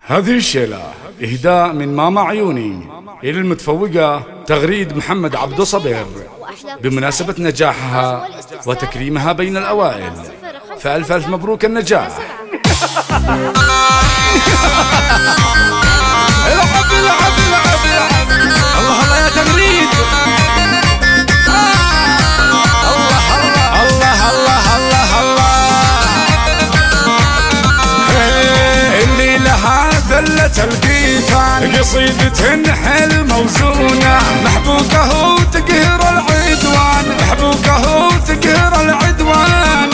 هذه الشيلة إهداء من ماما عيوني إلى المتفوقة تغريد محمد عبد صبير بمناسبة نجاحها وتكريمها بين الأوائل، فألف ألف مبروك النجاح. العب العب العب العب الله الله يا تغريد، الله الله الله الله الله اللي لها ذلة القيفان قصيدة نحل موزونة، محبوكه تقهر العدوان، محبوكه تقهر العدوان،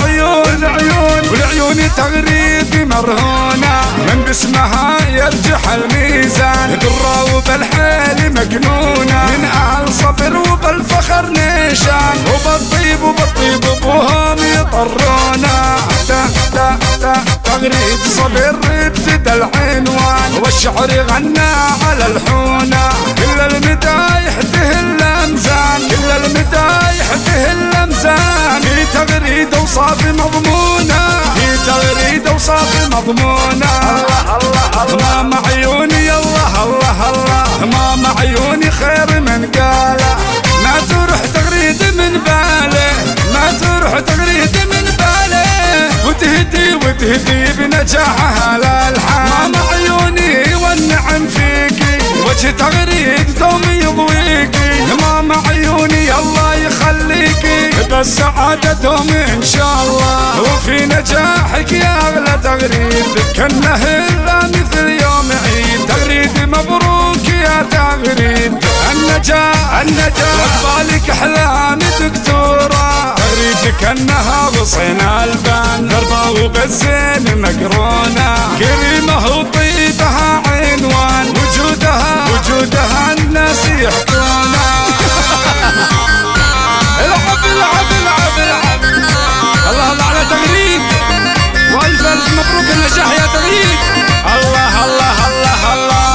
والعيون تغريد مرهونة من باسمها يرجح الميزان، درة وبالحيل مجنونة من أهل صبر وبالفخر نيشان، وبالطيب ابوهم يطرونا. تغريد صبر ابتدى العنوان والشعر غنى على الحونة، كل المدايح تهل امزان، كل المدايح تهل امزان، في تغريد اوصاف مضمونة، في تغريد اوصاف مضمونة. ماما عيوني الله الله الله، ماما عيوني خير من قاله، ما تروح تغريد من باله، ما تروح تغريد من باله، وتهدي بنجاحها للحال. ماما عيوني والنعم فيكي، وجه تغريد دوم يضويكي، ماما عيوني الله يخليكي، بالسعادة دوم ان شاء الله، وفي نجاحك يا اغلى تغريد كانه الا مثل يوم عيد. تغريد مبروك يا تغريد، النجاح وعقبالك احلام دكتورة، تغريد كانها غصن البان، دربة وبالزين مقرونة، كريمة وطيبها عنوان، وجودها الناس يحكونا. العب العب العب العب الله الله على تغريد، والف الف مبروك النجاح يا تغريد. الله الله الله الله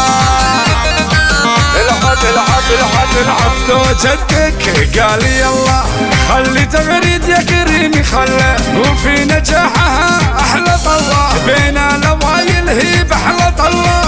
العب جدك قال يلا خلي تغريد يا كريمي خله، وفي نجاحها احلى طله، بين الاوائل هي بحلى طله.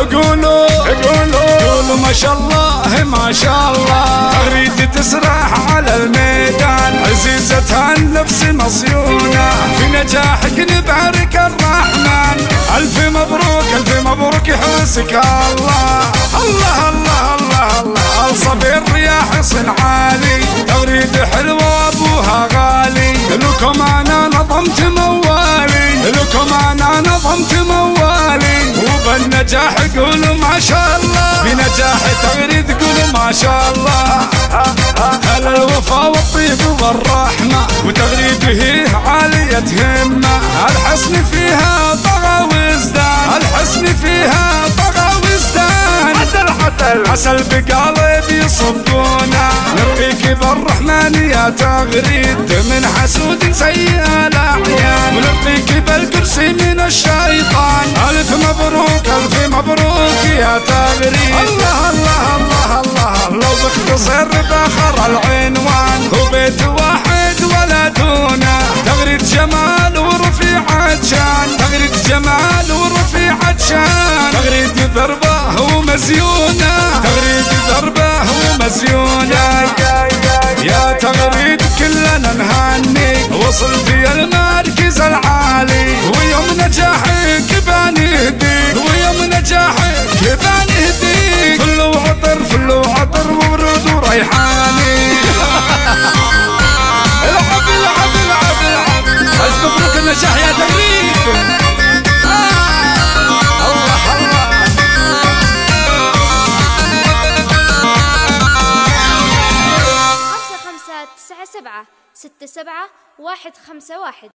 قولوا ما شاء الله ما شاء الله، تغريد تسرح على الميدان، عزيزتها النفس مصيونه، في نجاحك نبارك الرحمن. الف مبروك الف مبروك يحرسك الله الله الله الله الله. صبر يا حصن عالي، تغريد حلوة وابوها غالي، لكم انا نظمت موالي، لكم انا نظمت موالي، وبالنجاح قولوا ما شاء الله، بنجاح تغريد قولوا ما شاء الله. هلا الوفا والطيب والرحمة، وتغريد هي عالية همة، الحسن فيها طغى وازدان، الحسن فيها طغى وازدان، عسل بقالب يصبونا، نرقيك بالرحمن يا تغريد من حسود سيء الاعيان، ونرقيك بالكرسي من الشيطان. الف مبروك الف مبروك يا تغريد. الله الله الله الله لو باختصر باخر العنوان، هو بيت واحد ولا دونه، تغريد جمال ورفيعة شان، تغريد جمال ورفيعة شان، تغريد ضربه ومزيونه، تغريد ضربه ومزيونه. يا تغريد كلنا نهنيك، وصلت يا المركز العالي، ويوم نجاحك بنهديك، ويوم نجاحك بنهديك، فل وعطر وورود وريحاني. العب العب العب العب الف مبروك النجاح يا تغريد. الله الله 5 5 9 7 6 7 1 5 1.